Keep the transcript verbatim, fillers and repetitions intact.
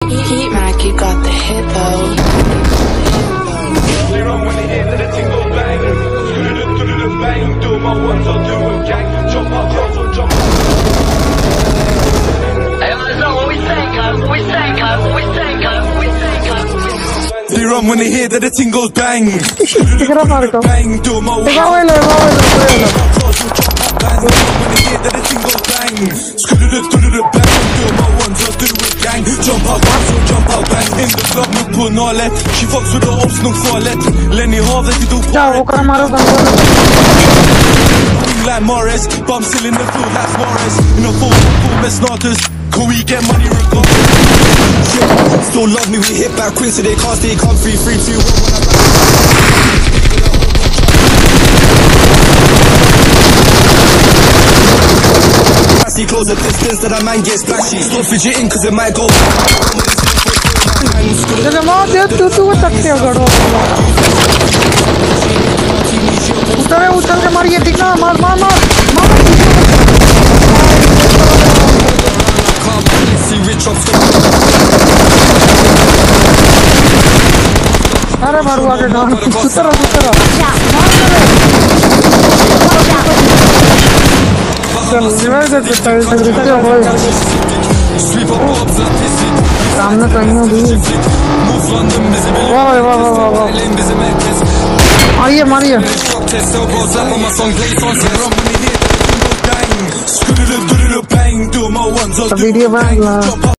Heat Mac, you got the hit though. They run when they hear that the tingle bang. Bang, do my ones, I'll do a gang. Jump up, jump up, jump up. Hey, that's not what we say, cuz. We say, cuz. We say, cuz. We say, cuz. They run when they hear that the ting goes bang. Bang, do my ones. They run when they hear that the ting goes bang. Bang, do my ones, I'll do a gang. Jump up, so jump up, bang. In the club, look på nalet. She fucks with the ops, nog farligt. Lenny Havet, du dog på like Morris, bum still in the field like Morris. In a full full med snorters. Could we get money regardless? Still love me, we hit back quick so they can't stay comfy. Three, two, one, I see close the distance that a man gets splashy. Stop fidgeting cause it might go. जब माँ दे तू तू वो तकते हो गड़ो उतरे उतर के मार ये दिखना मार मार मार मार अरे मारू आगे ना उतर उतर चल रिवाइव कर देता है रिवाइव हो सामने कहीं हो भी वाह वाह वाह वाह वाह मारिए मारिए वीडियो बना